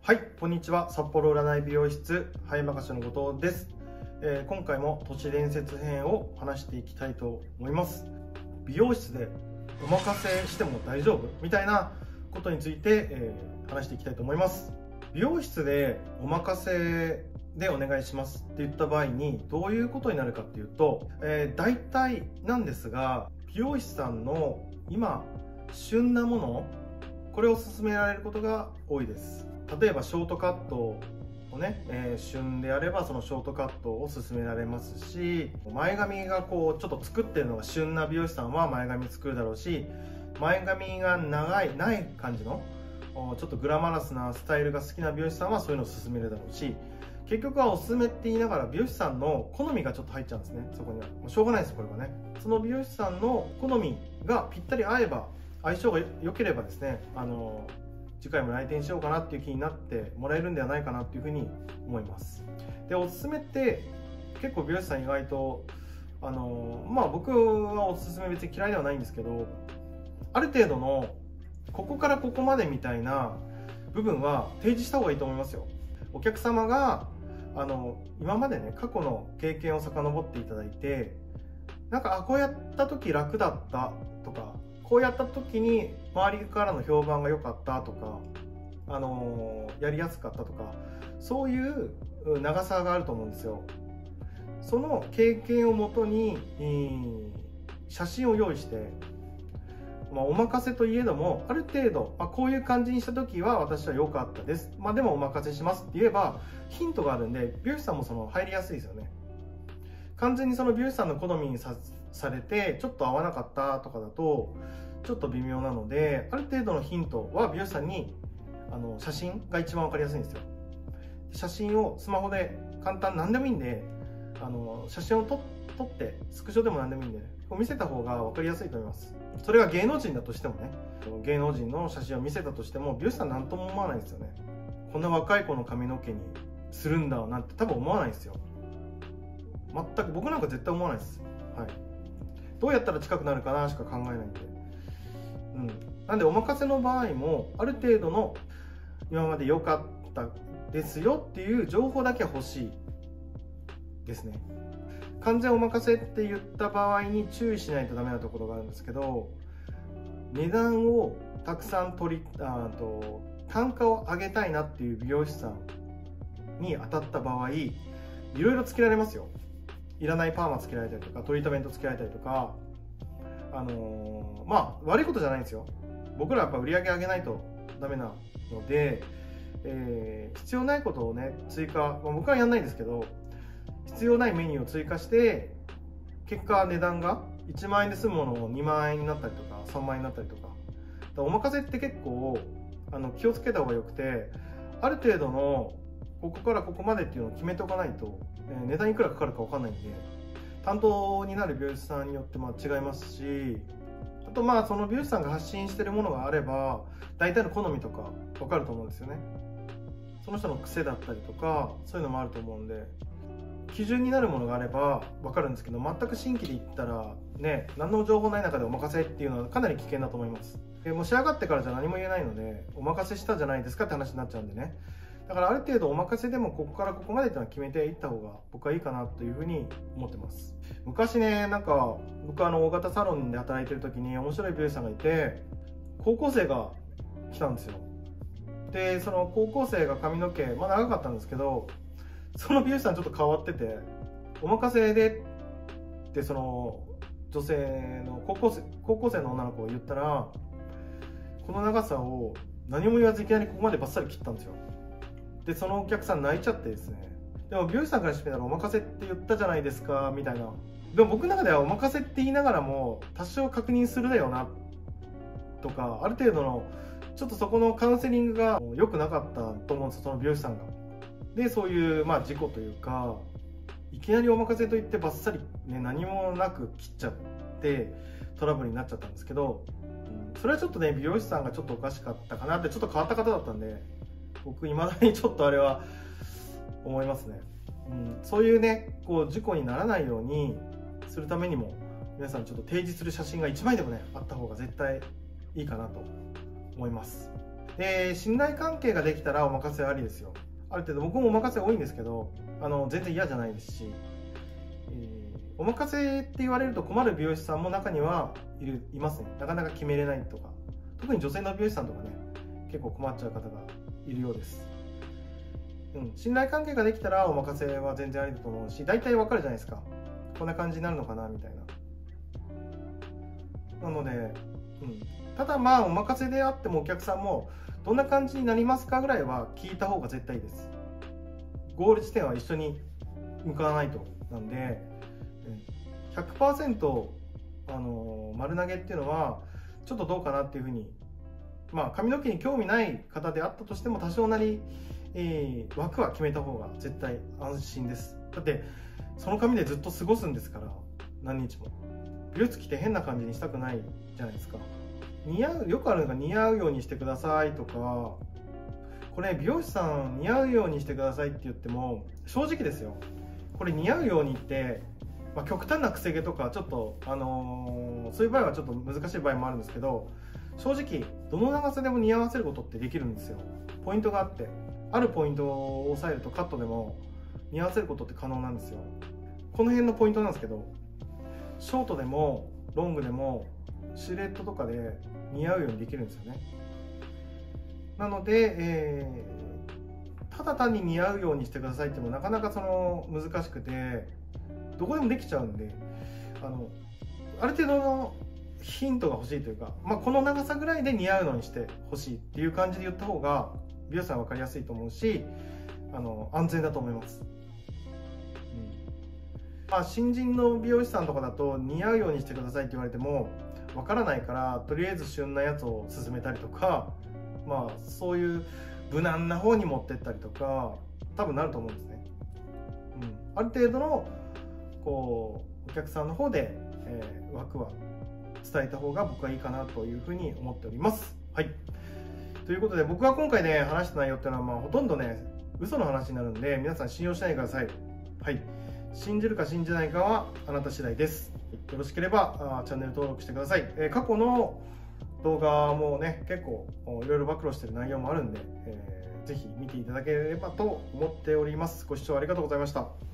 はい、こんにちは。札幌占い美容室はい任せの後藤です。今回も都市伝説編を話していきたいと思います。美容室でお任せしても大丈夫みたいなことについて、話していきたいと思います。美容室でお任せでお願いしますって言った場合にどういうことになるかっていうと、大体なんですが、美容師さんの今旬なもの、これを勧められることが多いです。例えばショートカットをね、旬であればそのショートカットを勧められますし、前髪がこうちょっと作ってるのが旬な美容師さんは前髪作るだろうし、前髪がない感じのちょっとグラマラスなスタイルが好きな美容師さんはそういうのを勧めるだろうし、結局はおすすめって言いながら美容師さんの好みがちょっと入っちゃうんですね。そこにはしょうがないです、これはね。その美容師さんの好みがぴったり合えば、相性が良ければですね、次回も来店しようかなっていう気になってもらえるんではないかなっていうふうに思います。で、おすすめって結構美容師さん意外と僕はおすすめ別に嫌いではないんですけど、ある程度のここからここまでみたいな部分は提示した方がいいと思いますよ。お客様が今までね、過去の経験を遡っていただいて、なんかこうやった時楽だったとか、こうやった時に周りからの評判が良かったとか、やりやすかったとか、そういう長さがあると思うんですよ。その経験をもとに、写真を用意して、お任せといえどもある程度、こういう感じにした時は私は良かったです、でもお任せしますって言えばヒントがあるんで、美容師さんも入りやすいですよね。完全にその美容師さんの好みにされてちょっと合わなかったとかだとちょっと微妙なので、ある程度のヒントは美容師さんに写真が一番分かりやすいんですよ。写真をスマホで簡単、何でもいいんで写真を撮ってスクショでも何でもいいんで、見せた方が分かりやすいと思います。それが芸能人だとしてもね、芸能人の写真を見せたとしても美容師さん何とも思わないですよね。こんな若い子の髪の毛にするんだなんて多分思わないですよ。全く、僕なんか絶対思わないです。はい。どうやったら近くなるかなしか考えないんで。なんでお任せの場合もある程度の今まで良かったですよっていう情報だけは欲しいですね。完全お任せって言った場合に注意しないとダメなところがあるんですけど、値段をたくさん単価を上げたいなっていう美容師さんに当たった場合、いろいろつけられますよ。いらないパーマつけられたりとか、トリートメントつけられたりとか、悪いことじゃないんですよ。僕らはやっぱ売り上げ上げないとダメなので、必要ないことをね追加、僕はやんないんですけど、必要ないメニューを追加して結果値段が1万円で済むものを2万円になったりとか3万円になったりとか、お任せって結構気をつけた方がよくて、ある程度のここからここまでっていうのを決めておかないと、値段いくらかかるか分かんないんで、担当になる美容師さんによって違いますし、あとその美容師さんが発信してるものがあれば大体の好みとか分かると思うんですよね。その人の癖だったりとかそういうのもあると思うんで、基準になるものがあれば分かるんですけど、全く新規で言ったらね、何の情報ない中でお任せっていうのはかなり危険だと思います。もう仕上がってからじゃ何も言えないので、お任せしたじゃないですかって話になっちゃうんでね。だからある程度お任せでもここからここまでっていうのは決めていった方が僕はいいかなというふうに思ってます。昔ね、僕大型サロンで働いてる時に面白い美容師さんがいて、高校生が来たんですよ。で、その高校生が髪の毛長かったんですけど、その美容師さんちょっと変わってて、お任せでってその女性の高校生の女の子を言ったら、この長さを何も言わずいきなりここまでバッサリ切ったんですよ。で、そのお客さん泣いちゃってですね。でも美容師さんからしてみたらお任せって言ったじゃないですかみたいな。でも僕の中ではお任せって言いながらも多少確認するだよなとか、ある程度のちょっとそこのカウンセリングが良くなかったと思うんですよ、その美容師さんが。で、そういう事故というか、いきなりお任せと言ってバッサリ、何もなく切っちゃってトラブルになっちゃったんですけど、それはちょっとね、美容師さんがちょっとおかしかったかなって、ちょっと変わった方だったんで、僕いまだにちょっとあれは思いますね。そういうね、事故にならないようにするためにも、皆さんちょっと提示する写真が1枚でもねあった方が絶対いいかなと思います。 信頼関係ができたらお任せありですよ。ある程度僕もお任せ多いんですけど、全然嫌じゃないですし、お任せって言われると困る美容師さんも中にはいますね。なかなか決めれないとか、特に女性の美容師さんとかね、結構困っちゃう方がいるようです。信頼関係ができたらお任せは全然ありだと思うし、大体わかるじゃないですか。こんな感じになるのかなみたいな。なので、ただまあお任せであってもお客さんもどんな感じになりますかぐらいは聞いた方が絶対いいです。ゴール地点は一緒に向かわないとなんで、100% 丸投げっていうのはちょっとどうかなっていうふうに、髪の毛に興味ない方であったとしても多少なり、枠は決めた方が絶対安心です。だってその髪でずっと過ごすんですから、何日も。美容室来て変な感じにしたくないじゃないですか。よくあるのが似合うようにしてくださいとか、これ美容師さん似合うようにしてくださいって言っても正直ですよ、これ似合うようにって、極端なくせ毛とかちょっと、そういう場合はちょっと難しい場合もあるんですけど、正直どの長さでも似合わせることってできるんですよ。ポイントがあって、あるポイントを押さえるとカットでも似合わせることって可能なんですよ。この辺のポイントなんですけど、ショートでもロングでもシルエットとかで似合うようにできるんですよね。なので、ただ単に似合うようにしてくださいってもなかなか難しくて、どこでもできちゃうんで、ある程度のヒントが欲しいというか、この長さぐらいで似合うのにしてほしいっていう感じで言った方が美容師さん分かりやすいと思うし、安全だと思います。新人の美容師さんとかだと似合うようにしてくださいって言われても分からないから、とりあえず旬なやつを勧めたりとか、そういう無難な方に持ってったりとか多分なると思うんですね。ある程度のお客さんの方で、枠は伝えた方が僕はいいかなというふうに思っております。はい。ということで、僕が今回ね話した内容っていうのはほとんどね嘘の話になるんで、皆さん信用しないでください。はい。信じるか信じないかはあなた次第です。よろしければチャンネル登録してください。過去の動画もね結構いろいろ暴露してる内容もあるんで、ぜひ見ていただければと思っております。ご視聴ありがとうございました。